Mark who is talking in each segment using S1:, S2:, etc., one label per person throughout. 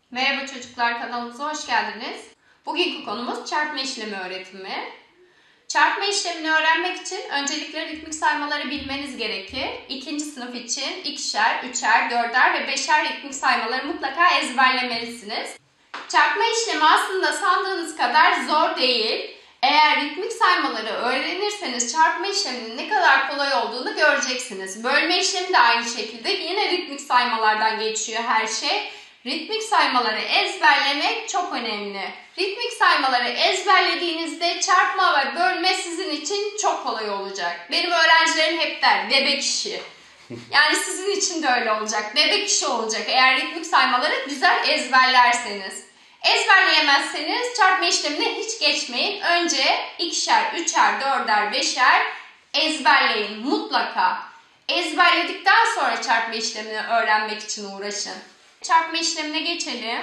S1: Merhaba çocuklar, kanalımıza hoş geldiniz. Bugünkü konumuz çarpma işlemi öğretimi. Çarpma işlemini öğrenmek için öncelikle ritmik saymaları bilmeniz gerekir. İkinci sınıf için ikişer, üçer, dörder ve beşer ritmik saymaları mutlaka ezberlemelisiniz. Çarpma işlemi aslında sandığınız kadar zor değil. Eğer ritmik saymaları öğrenirseniz çarpma işleminin ne kadar kolay olduğunu göreceksiniz. Bölme işlemi de aynı şekilde yine ritmik saymalardan geçiyor her şey. Ritmik saymaları ezberlemek çok önemli. Ritmik saymaları ezberlediğinizde çarpma ve bölme sizin için çok kolay olacak. Benim öğrencilerim hep der, bebek işi. Yani sizin için de öyle olacak. Bebek işi olacak eğer ritmik saymaları güzel ezberlerseniz. Ezberleyemezseniz çarpma işlemine hiç geçmeyin. Önce ikişer, üçer, dörder, beşer ezberleyin mutlaka. Ezberledikten sonra çarpma işlemini öğrenmek için uğraşın. Çarpma işlemine geçelim.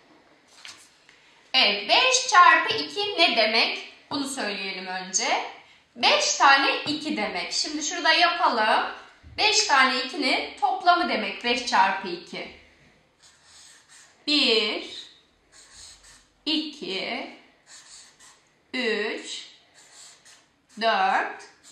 S1: Evet, 5 çarpı 2 ne demek? Bunu söyleyelim önce. 5 tane 2 demek. Şimdi şurada yapalım. 5 tane 2'nin toplamı demek 5 çarpı 2. 1, 2, 3, 4,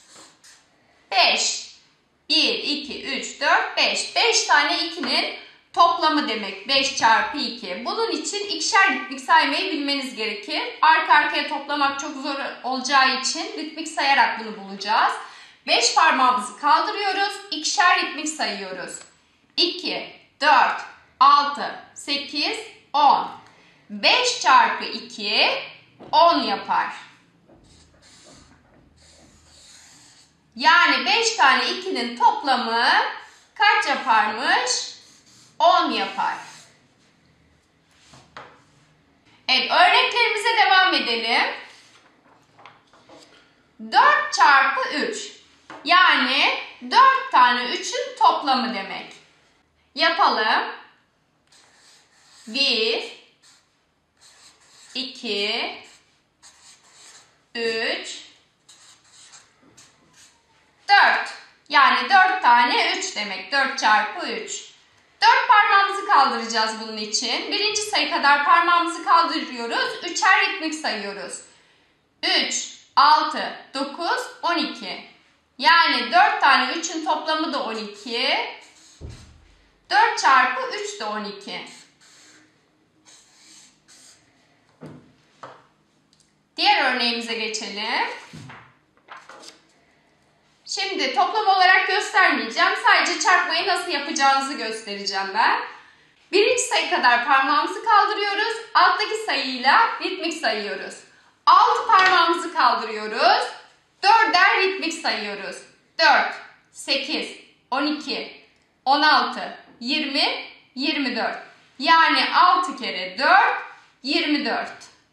S1: 5. 1, 2, 3, 4, 5. 5 tane 2'nin toplamı demek 5 çarpı 2. Bunun için ikişer ritmik saymayı bilmeniz gerekir. Arka arkaya toplamak çok zor olacağı için ritmik sayarak bunu bulacağız. 5 parmağımızı kaldırıyoruz. İkişer ritmik sayıyoruz. 2, 4, 6, 8, 10. 5 çarpı 2 10 yapar. Yani 5 tane 2'nin toplamı kaç yaparmış? 10 yapar. Evet, örneklerimize devam edelim. 4 çarpı 3. Yani 4 tane 3'ün toplamı demek. Yapalım. 1, 2, 3, 4. Yani 4 tane 3 demek. 4 çarpı 3. 4 parmağımızı kaldıracağız bunun için. Birinci sayı kadar parmağımızı kaldırıyoruz. Üçer ritmik sayıyoruz. 3, 6, 9, 12. Yani 4 tane 3'ün toplamı da 12. 4 çarpı 3 de 12. Diğer örneğimize geçelim. Şimdi toplam olarak göstermeyeceğim. Sadece çarpmayı nasıl yapacağınızı göstereceğim ben. Birinci sayı kadar parmağımızı kaldırıyoruz. Alttaki sayıyla ritmik sayıyoruz. 6 parmağımızı kaldırıyoruz. 4'er ritmik sayıyoruz. 4, 8, 12, 16, 20, 24. Yani 6 kere 4, 24.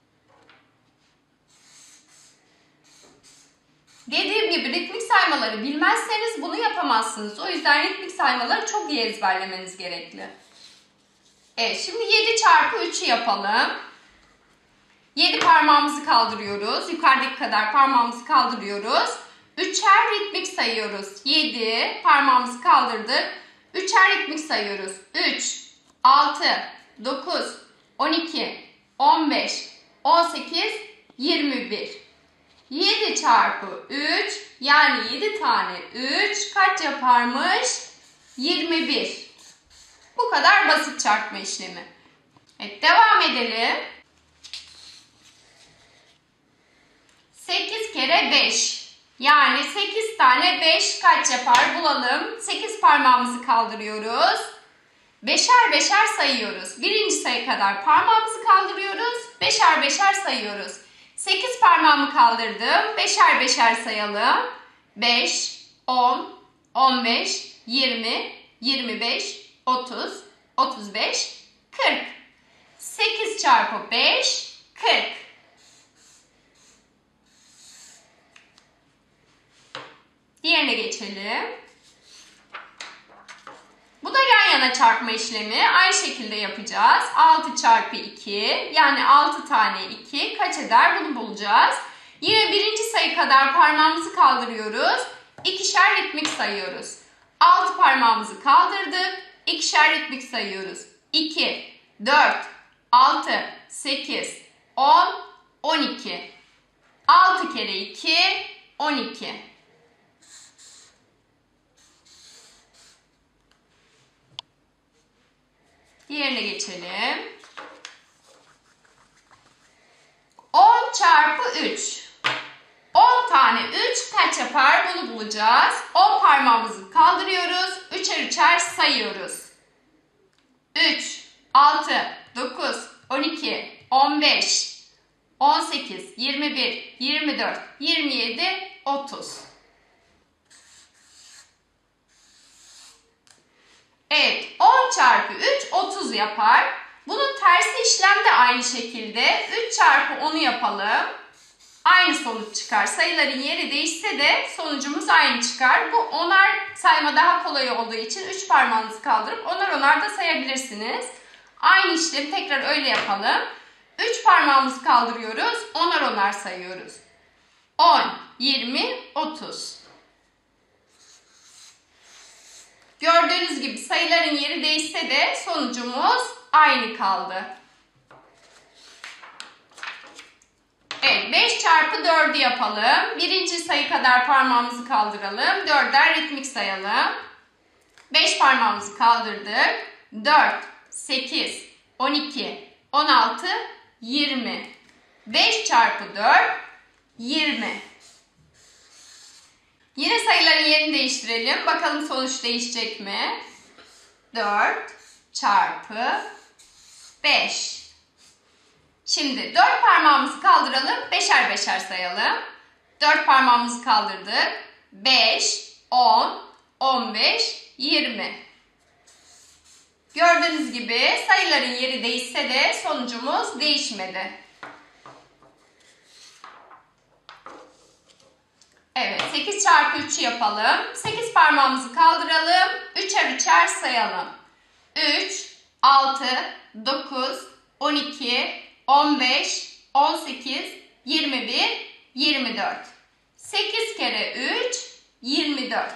S1: Dediğim gibi ritmik saymaları bilmezseniz bunu yapamazsınız. O yüzden ritmik saymaları çok iyi ezberlemeniz gerekli. Evet, şimdi 7 çarpı 3'ü yapalım. 7 parmağımızı kaldırıyoruz. Yukarıdaki kadar parmağımızı kaldırıyoruz. Üçer ritmik sayıyoruz. 7 parmağımızı kaldırdık. Üçer ritmik sayıyoruz. 3, 6, 9, 12, 15, 18, 21. 7 çarpı 3 yani 7 tane 3 kaç yaparmış? 21. Bu kadar basit çarpma işlemi. Evet, devam edelim. 8 kere 5. Yani 8 tane 5 kaç yapar? Bulalım. 8 parmağımızı kaldırıyoruz. Beşer beşer sayıyoruz. Birinci sayı kadar parmağımızı kaldırıyoruz. Beşer beşer sayıyoruz. 8 parmağımı kaldırdım. Beşer beşer sayalım. 5, 10, 15, 20, 25, 30, 35, 40. 8 çarpı 5, 40. Diğerine geçelim. Bu da yan yana çarpma işlemi. Aynı şekilde yapacağız. 6 çarpı 2 yani 6 tane 2 kaç eder bunu bulacağız. Yine birinci sayı kadar parmağımızı kaldırıyoruz. İkişer ritmik sayıyoruz. 6 parmağımızı kaldırdık. İkişer ritmik sayıyoruz. 2, 4, 6, 8, 10, 12. 6 kere 2, 12. Diğerine geçelim. 10 çarpı 3. 10 tane 3 kaç yapar? Bunu bulacağız. 10 parmağımızı kaldırıyoruz. Üçer üçer sayıyoruz. 3, 6, 9, 12, 15, 18, 21, 24, 27, 30. Evet, 10 çarpı 3, 30 yapar. Bunun tersi işlem de aynı şekilde. 3 çarpı 10'u yapalım. Aynı sonuç çıkar. Sayıların yeri değişse de sonucumuz aynı çıkar. Bu onar sayma daha kolay olduğu için 3 parmağınızı kaldırıp onar onar da sayabilirsiniz. Aynı işlemi tekrar öyle yapalım. 3 parmağımızı kaldırıyoruz. Onar onar sayıyoruz. 10, 20, 30. Gördüğünüz gibi sayıların yeri değişse de sonucumuz aynı kaldı. Evet, 5 çarpı 4'ü yapalım. Birinci sayı kadar parmağımızı kaldıralım. 4'er ritmik sayalım. 5 parmağımızı kaldırdık. 4, 8, 12, 16, 20. 5 çarpı 4, 20. Yine sayıların yerini değiştirelim. Bakalım sonuç değişecek mi? 4 çarpı 5. Şimdi 4 parmağımızı kaldıralım. Beşer beşer sayalım. 4 parmağımızı kaldırdık. 5, 10, 15, 20. Gördüğünüz gibi sayıların yeri değişse de sonucumuz değişmedi. Evet, 8 çarpı 3'ü yapalım. 8 parmağımızı kaldıralım. Üçer üçer sayalım. 3, 6, 9, 12, 15, 18, 21, 24. 8 kere 3, 24.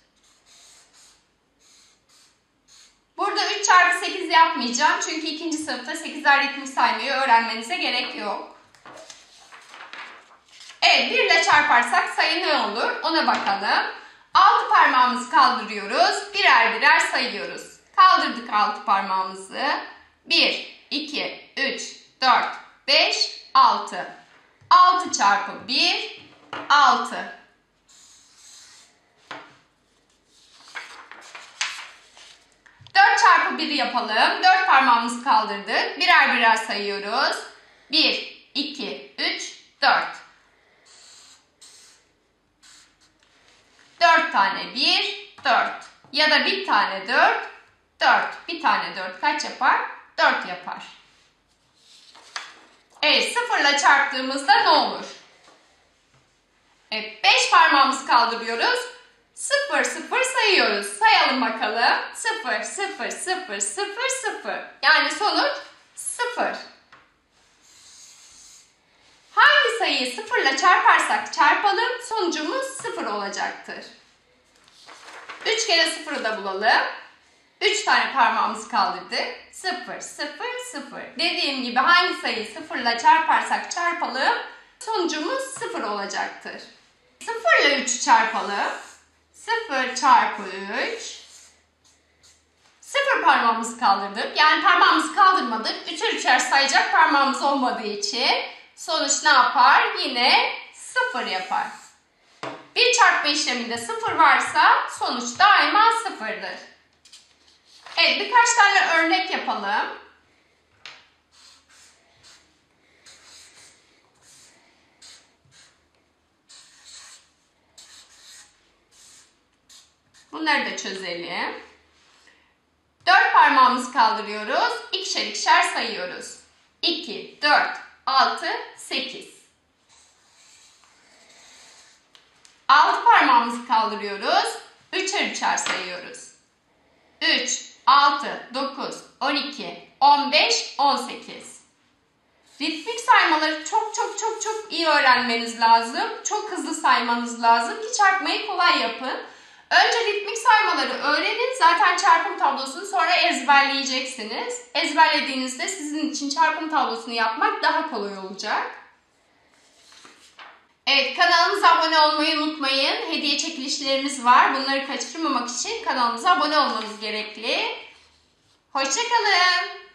S1: Burada 3 çarpı 8 yapmayacağım. Çünkü 2. sınıfta 8'er ritmik saymayı öğrenmenize gerek yok. Evet, 1 ile çarparsak sayı ne olur? Ona bakalım. 6 parmağımızı kaldırıyoruz. Birer birer sayıyoruz. Kaldırdık 6 parmağımızı. 1, 2, 3, 4, 5, 6. 6 çarpı 1, 6. Çarpı 1'i yapalım. 4 parmağımızı kaldırdık. Birer birer sayıyoruz. 1, 2, 3, 4. 4 tane 1, 4. Ya da bir tane 4, 4. Bir tane 4 kaç yapar? 4 yapar. Evet, 0 ile çarptığımızda ne olur? Evet, 5 parmağımızı kaldırıyoruz. 0, 0 sayıyoruz. Sayalım bakalım. 0, 0, 0, 0, 0. Yani sonuç 0. Hangi sayıyı 0 ile çarparsak çarpalım sonucumuz 0 olacaktır. 3 kere 0'ı da bulalım. 3 tane parmağımızı kaldırdık. 0, 0, 0. Dediğim gibi hangi sayıyı 0 ile çarparsak çarpalım sonucumuz 0 olacaktır. 0 ile 3'ü çarpalım. 0 çarpı 3. 0 parmağımızı kaldırdık. Yani parmağımızı kaldırmadık. Üçer üçer sayacak parmağımız olmadığı için sonuç ne yapar? Yine 0 yapar. Bir çarpma işleminde 0 varsa sonuç daima 0'dır. Evet, birkaç tane örnek yapalım. Bunları da çözelim. 4 parmağımızı kaldırıyoruz. İkişer ikişer sayıyoruz. 2, 4, 6, 8. 6 parmağımızı kaldırıyoruz. Üçer üçer sayıyoruz. 3, 6, 9, 12, 15, 18. Ritmik saymaları çok iyi öğrenmeniz lazım. Çok hızlı saymanız lazım ki çarpmayı kolay yapın. Önce ritmik saymaları öğrenin. Zaten çarpım tablosunu sonra ezberleyeceksiniz. Ezberlediğinizde sizin için çarpım tablosunu yapmak daha kolay olacak. Evet, kanalımıza abone olmayı unutmayın. Hediye çekilişlerimiz var. Bunları kaçırmamak için kanalımıza abone olmanız gerekli. Hoşça kalın.